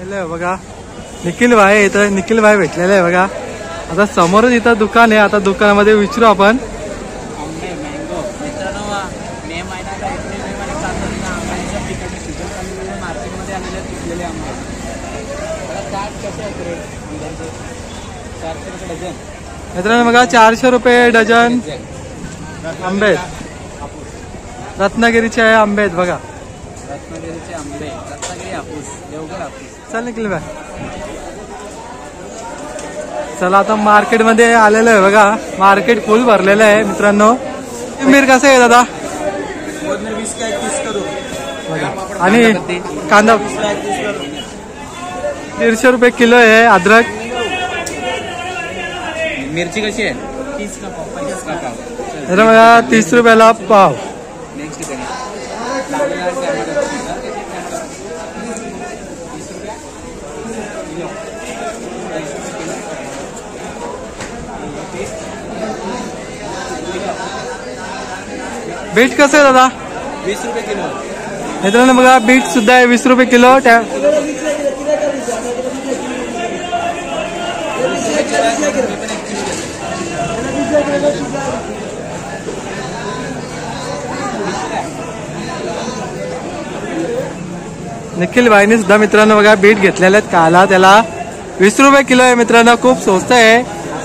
बघा निखिल भाई इथं निखिल भाई भेटलेले आहे बघा. आता समोरच इथं दुकान आहे. आता दुकानामध्ये विचारू आपण. मित्रांनो बघा 400 रुपये डझन आंबे आहेत. रत्नागिरीचे आंबे आहेत बघा. रत्नागिरीचे आंबे, रत्नागिरी हापूस, देवगड हापूस. चल निखिल भाई चला आता मार्केट मध्ये आलेलं आहे बघा. मार्केट फुल भरलेलं आहे मित्रांनो. कोथिंबीर कसं आहे दादा? 20 का 30 करू. आणि कांदा 150 रुपये किलो आहे. अद्रक मिरची कशी आहे? 30 का पाव, 50 का पाव. तर बघा 30 रुपयाला पाव. नेक्स्ट बीट कसं आहे दादा? 20 रुपये किलो. मित्रांनो बघा बीट सुद्धा आहे 20 रुपये किलो. निखिल भाईने सुद्धा मित्रांनो बघा बीट घेतलेले आहेत. काला त्याला 20 रुपये किलो आहे मित्रांनो. खूप स्वस्त आहे.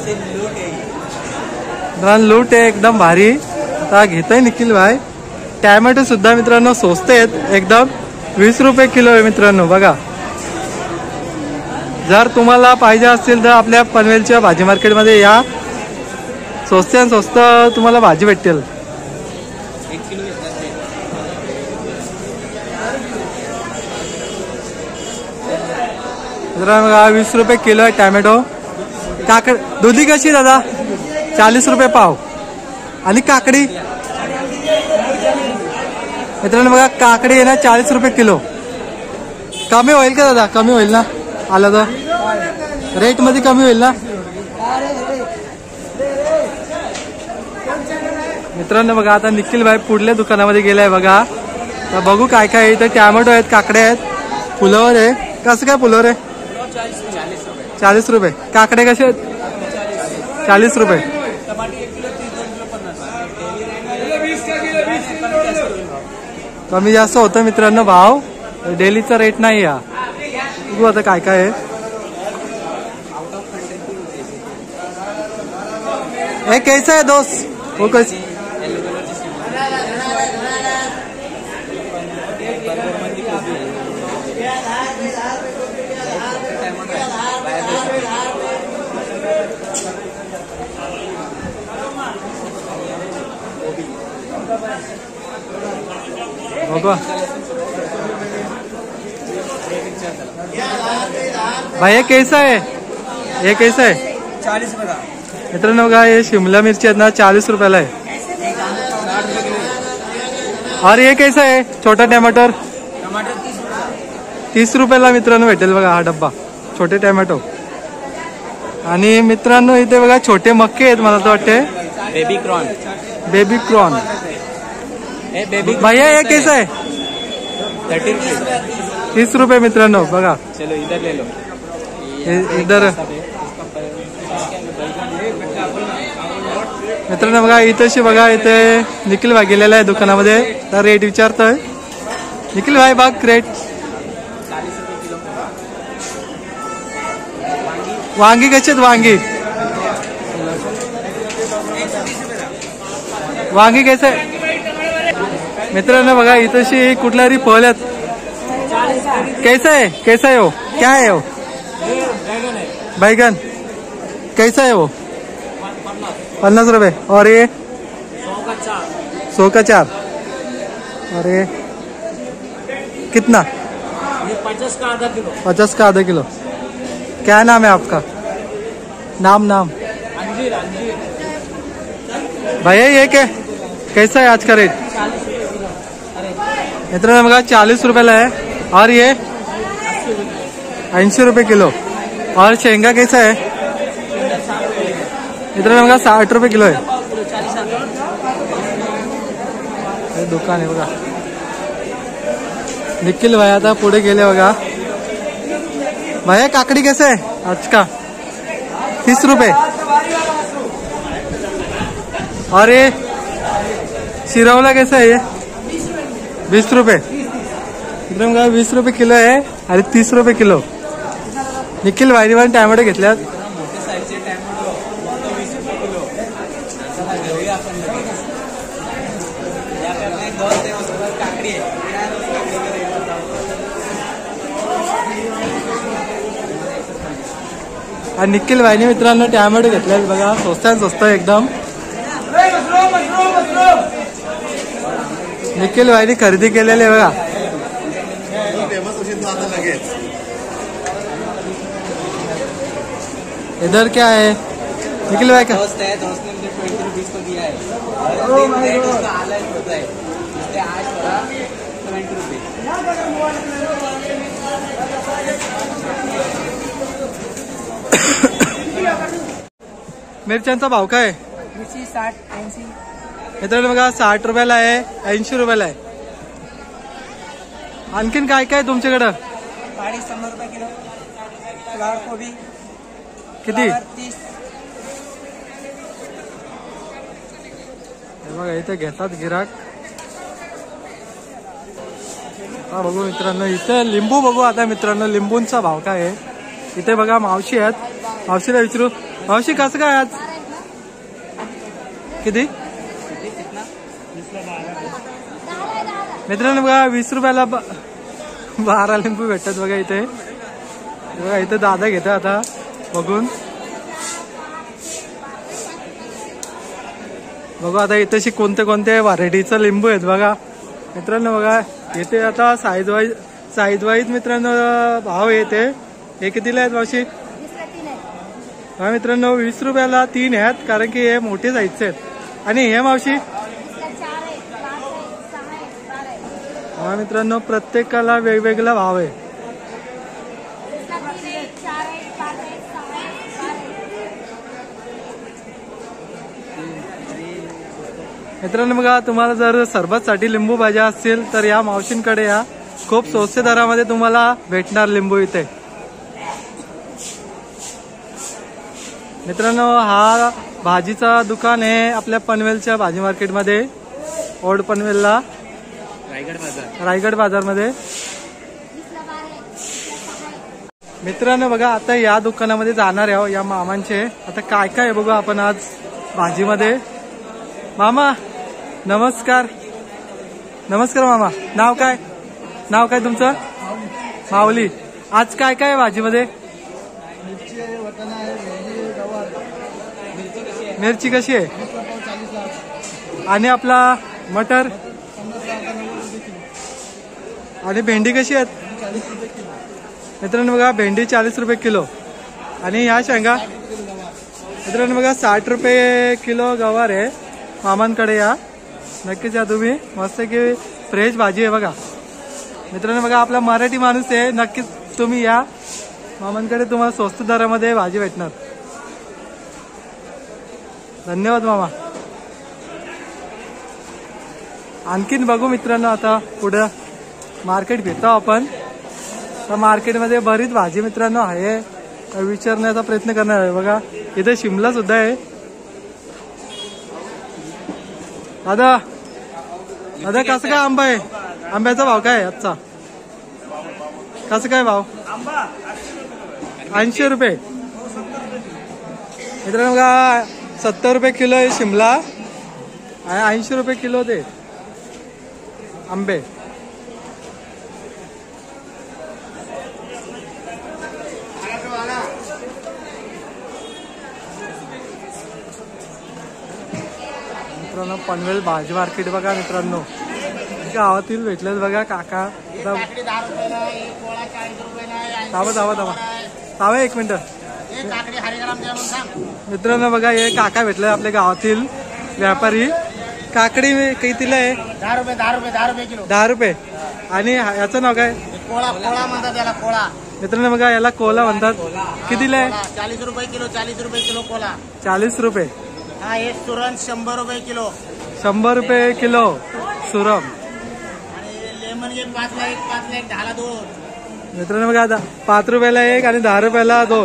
लूट आहे एकदम भारी. आता घेतोय निखिल भाई. टॅमॅटो सुद्धा मित्रांनो स्वस्त आहेत एकदम. 20 रुपये किलो आहे मित्रांनो बघा. जर तुम्हाला पाहिजे असतील तर आपल्या पनवेलच्या भाजी मार्केटमध्ये या. स्वस्त आणि स्वस्त तुम्हाला भाजी भेटेल. 1 किलो बघा 20 रुपये किलो आहे टॅमॅटो. दुधी कशी दादा? 40 रुपये पाव. आणि काकडी मित्रांनो बघा काकडी आहे ना 40 रुपये किलो. कमी होईल का दादा? कमी होईल ना आला तर? रेट मध्ये कमी होईल ना मित्रांनो? बघा आता निखिल भाई पुढल्या दुकानामध्ये गेलाय बघा. तर बघू काय काय आहे. इथं टॅमॅटो आहेत, काकडे आहेत, फुलावर आहे. कसं काय फुलावर आहे? 40 रुपये. काकडे कसे आहेत? 40 रुपये. कमी जास्त होतं मित्रांनो भाव. डेलीचा रेट नाही या. बघू आता काय काय आहे. हे कैसा है दोस्त? वो कैसे? भाई ये कैसा है? ये कैसा है? 40 रुपये. मित्रांनो बघा हे शिमला मिरची आहेत ना 40 रुपयाला आहे. और ये कैसा है? छोटा टमाटर 30 रुपयाला मित्रांनो भेटेल बघा हा डब्बा. छोटे टोमॅटो. आणि मित्रांनो इथे बघा छोटे मक्के आहेत. मला तर वाटते बेबी क्रॉन. Baby Crohn. भैया ये कैसा है? 30 रुपये. 30 रुपये मित्रांनो बघा. चलो इधर ले लो. इधर मित्रांनो बघा इथंशी बघा. इथे निखिल भाई गेलेला आहे दुकानामध्ये. तर रेट विचारतोय निखिल भाई. बाग रेट 40 रुपये किलो. वांगी कशी आहेत? वांगी कैसे? मित्रांनो बघा इथंशी कुठल्याही फळ आहेत. कैसा है? कैसा है वो? क्या है वो? बैगन कैसा है वो? 50 रुपये. और ये 100 का 4. और ये कितना? 50 का आधा किलो. 50 का आधा किलो. क्या नाम है आपका? नाम अंजीर. भैया ये क्या कैसा है आज का रेट? मित्रांनो बघा 40 रुपयाला आहे. और ये 80 रुपये किलो. और शेंगा कैसा है? मित्रांनो बघा 60 रुपये किलो आहे. दुकान आहे बघा. निखिल भाई आता पुढे गेले बघा. भैया काकड़ी कैसे है आज का? 30 रुपए। और ये शिरावला कैसा है ये? 20 रुपए। एकदम 20 रुपए किलो आहे आणि 30 रुपये किलो. निखिल वायरीवान टॅमॅटो घेतल्यात. मोठे साईजचे टॅमॅटो 20 रुपये किलो. घेऊया आपण याकडे 2 दिवसभर काकडी आहे. आणि निखिल वाहिनी मित्रांनो टॅमॅटो घेतल्यात बघा. स्वस्त एकदम. निखिल वाहिनी खरेदी केलेली आहे बघा. इधर क्या है निखिल भाई का? दोस्त है, दोस्त ने मुझे 20 रुपीज को दिया है. उसका हालत होता है इसलिए आज थोड़ा 20 रुपये. मिरच्यांचा भाव काय? मिरची 60-80. मित्रांनो बघा 60 रुपयाला आहे, 80 रुपयाला आहे. आणखीन काय काय तुमच्याकडं? पाडी 100 रुपये किलो. फ्लावर कोबी किती? 30. बघा इथे घेतात गिराक. हा बघू मित्रांनो इथे लिंबू बघू आता मित्रांनो. लिंबूंचा भाव काय आहे इथे बघा. मावशी आहेत, मावशीला विचारू. मावशी कसं काय आज? किती मित्रांनो बघा 20 रुपयाला 12 लिंबू भेटतात बघा इथे. बघा इथे दादा घेतात आता बघून. बघू आता इथे कोणते कोणते व्हरायटीचं लिंबू आहेत बघा मित्रांनो. बघा इथे आता साईज वाईज मित्रांनो भाव येते. हे कितीला आहेत मावशी? हा मित्रांनो 20 रुपयाला 3 आहेत कारण की हे मोठे साईजचे आहेत. आणि हे मावशी? हा मित्रांनो प्रत्येकाला वेगवेगळा भाव आहे. मित्रांनो बघा तुम्हाला जर सरबतसाठी लिंबू पाहिजे असतील तर या मावशींकडे या. खूप स्वस्त दरामध्ये तुम्हाला भेटणार लिंबू इथे. मित्रांनो हा भाजीचा दुकान आहे आपल्या पनवेलच्या भाजी मार्केटमध्ये, ओल्ड पनवेलला, रायगड बाजारमध्ये. मित्रांनो बघा आता या दुकानामध्ये जाणार आहे या मामांचे. आता काय काय बघू आपण आज भाजीमध्ये. मामा नमस्कार. नमस्कार मामा. नाव काय तुमचं? माऊली. आज काय काय भाजीमध्ये? मिरची कशी आहे? आणि आपला मटर आणि भेंडी कशी आहेत? मित्रांनो बघा भेंडी 40 रुपये किलो. आणि ह्या शेंगा मित्रांनो बघा 60 रुपये किलो गवार आहे. मामांकडे या नक्कीच या तुम्ही. मस्त की फ्रेश भाजी आहे बघा मित्रांनो. बघा आपला मराठी माणूस आहे, नक्कीच तुम्ही या मामांकडे. तुम्हाला स्वस्त दरामध्ये भाजी भेटणार. धन्यवाद मामा. आणखीन बघू मित्रांनो आता पुढं मार्केट घेतो आपण. तर मार्केटमध्ये बरीच भाजी मित्रांनो आहे, विचारण्याचा प्रयत्न करणार आहे. बघा इथे शिमला सुद्धा आहे. दादा कसं काय आंबा आहे? आंब्याचा भाव काय आजचा? कसं काय भाव? 80 रुपये. मित्रांनो बघा 70 रुपये किलो आहे शिमला आणि 80 रुपये किलो ते आंबे. मित्रांनो पनवेल भाजी मार्केट बघा मित्रांनो. गावातील भेटलेत बघा काका. थांबा 1 मिनिट. मित्रांनो बघा हे काका भेटले आपल्या गावातील व्यापारी. काकडी कितीला आहे? 10 रुपये किलो. 10 रुपये. आणि याचं नाव काय? कोळा म्हणतात त्याला, कोळा. मित्रांनो बघा याला कोला म्हणतात. कितीला आहे? 40 रुपये किलो. 40 रुपये किलो कोला. 40 रुपये. हा हे सुरण 100 रुपये किलो. 100 रुपये किलो सुरम. आणि लेमन घे 5 ला 1, 5 ला 1, 10 ला 2. मित्रांनो बघा आता 5 रुपयाला एक आणि 10 रुपयाला 2.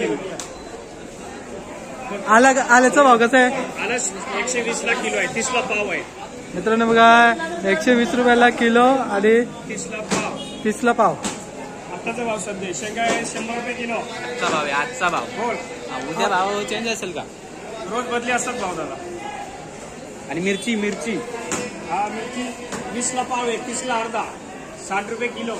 आल्याचा भाव कसा आहे? 120 ला किलो आहे, 30 ला पाव आहे. मित्रांनो बघा 120 रुपयाला किलो आणि 30 ला पाव. आताचा भाव सध्या शेंगा आहे 100 रुपये किलो. आजचा भाव आहे, आजचा भाव. बोल उद्या भाव चेंज असेल का? रोज बदली असतात भाव दादा. आणि मिरची मिरची मिरची 20 ला पाव आहे, 30 ला अर्धा, 60 रुपये किलो.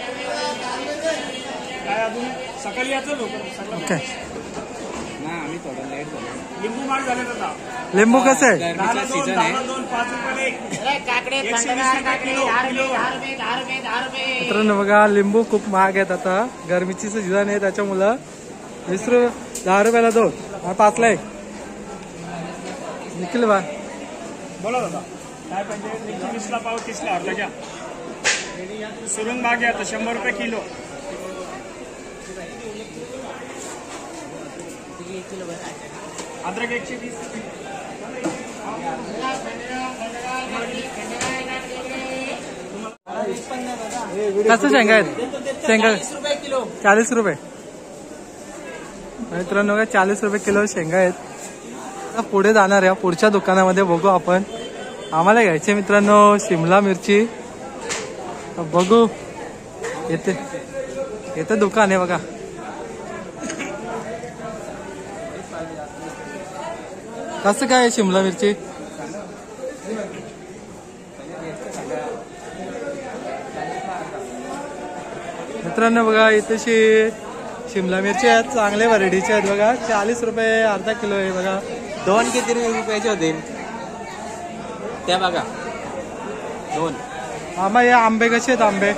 काय अजून सकाळी याचं लोक ओके. ना आम्ही थोडं लेट झालो. लिंबू मार्क झाले आता. लिंबू कसं आहे? सीझन आहे. 5 रुपये मित्रांनो बघा लिंबू खूप महाग आहेत आता, गरमीची सीझन आहे त्याच्यामुळं 10 रुपयाला 2 आणि 5 ला 1. निखिल बा बोला दादा काय पाहिजे? 20 ला पाव, 30 ला अर्धा घ्या. सुरुंग भाग घ्या आता 100 रुपये किलो. अद्रक 120. कसं शेंगा आहेत? शेंगा 40 रुपये. मित्रांनो 40 रुपये किलो शेंगा आहेत. पुढे जाणार आहे, पुढच्या दुकानामध्ये बघू आपण. आम्हाला घ्यायचे मित्रांनो शिमला मिरची. बघू येते दुकान आहे बघा. कसं काय शिमला मिरची? मित्रांनो बघा इथेशी शिमला मिरची आहेत, चांगल्या व्हरायटीचे आहेत बघा. 40 रुपये अर्धा किलो आहे बघा. 2 किती रुपयाचे होते त्या बघा? 2. आंबा हे आंबे कसे आहेत? आंबे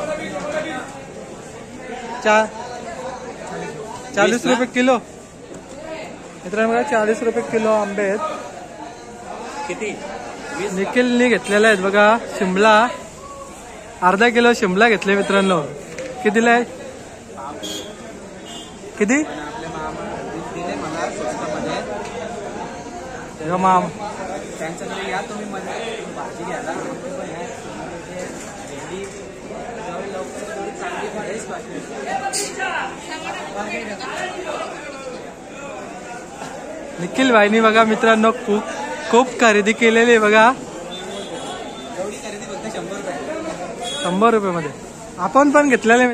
40 रुपये किलो. मित्रांनो बघा 40 रुपये किलो आंबे आहेत. किती? निखिलनी घेतलेले आहेत बघा शिमला. अर्धा किलो शिमला घेतले मित्रांनो. कितीला आहे? किती? माम त्यांच्याकडे या तुम्ही भाजी घ्यायला. निखिल भाईनी बघा मित्रांनो खूप खरेदी केलेली आहे बघा. 100 रुपये मध्ये आपण पण घेतलेले.